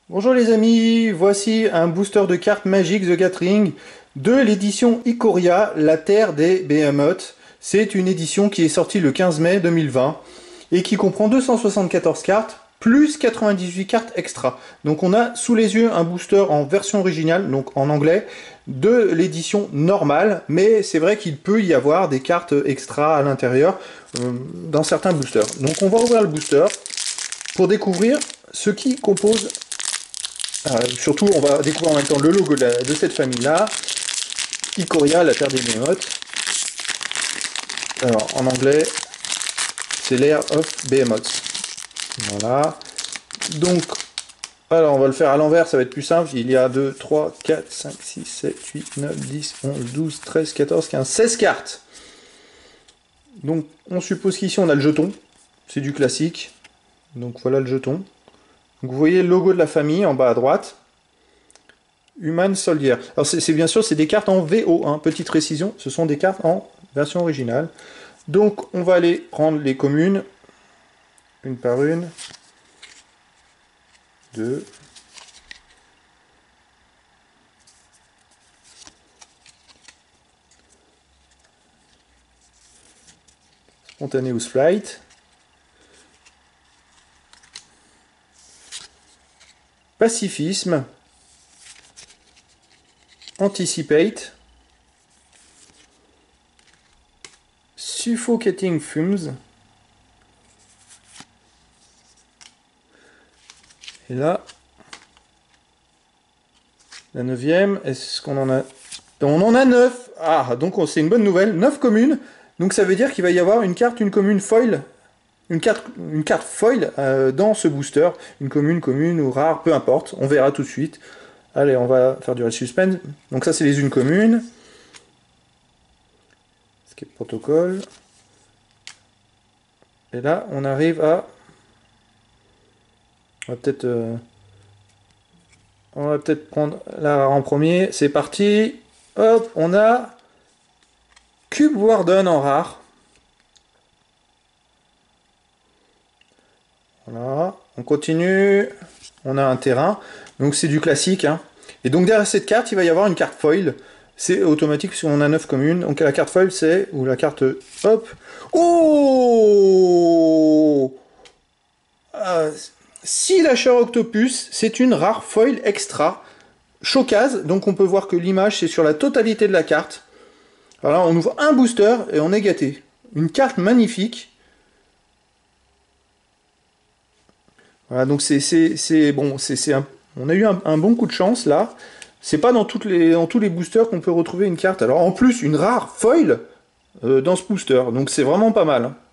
Bonjour les amis, voici un booster de cartes Magic The Gathering de l'édition Ikoria, la terre des Behemoths. C'est une édition qui est sortie le 15 mai 2020 et qui comprend 274 cartes plus 98 cartes extra. Donc on a sous les yeux un booster en version originale, donc en anglais, de l'édition normale, mais c'est vrai qu'il peut y avoir des cartes extra à l'intérieur dans certains boosters. Donc on va ouvrir le booster pour découvrir ce qui compose. Surtout, on va découvrir en même temps le logo de cette famille-là. Ikoria, la terre des Behemoths. Alors, en anglais, c'est l'Air of Behemoths. Voilà. Donc, alors on va le faire à l'envers, ça va être plus simple. Il y a 2, 3, 4, 5, 6, 7, 8, 9, 10, 11, 12, 13, 14, 15, 16 cartes. Donc, on suppose qu'ici, on a le jeton. C'est du classique. Donc, voilà le jeton. Donc, vous voyez le logo de la famille en bas à droite. Human Soldier. Alors c'est bien sûr, c'est des cartes en VO, hein. Petite précision, ce sont des cartes en version originale. Donc on va aller prendre les communes, une par une, deux. Spontaneous Flight. Pacifisme. Anticipate. Suffocating Fumes. Et là, la neuvième, est-ce qu'on en a... On en a 9. Ah, donc c'est une bonne nouvelle. 9 communes. Donc ça veut dire qu'il va y avoir une carte, une commune foil. Une carte foil dans ce booster. Une commune ou rare, peu importe. On verra tout de suite. Allez, on va faire durer le suspense. Donc ça, c'est les unes communes. Escape Protocol. Et là, on arrive à... On va peut-être prendre la rare en premier. C'est parti. Hop, on a Cube Warden en rare. Voilà. On continue. On a un terrain. Donc c'est du classique, hein. Et donc derrière cette carte, il va y avoir une carte foil. C'est automatique si on a 9 communes. Donc la carte foil, c'est... Ou la carte... Hop. Oh Si lâcheur Octopus, c'est une rare foil extra. Showcase, donc on peut voir que l'image, c'est sur la totalité de la carte. Alors là, on ouvre un booster et on est gâté. Une carte magnifique. Voilà, donc c'est bon, on a eu un bon coup de chance là. C'est pas dans tous les boosters qu'on peut retrouver une carte. Alors en plus, une rare foil dans ce booster. Donc c'est vraiment pas mal, hein.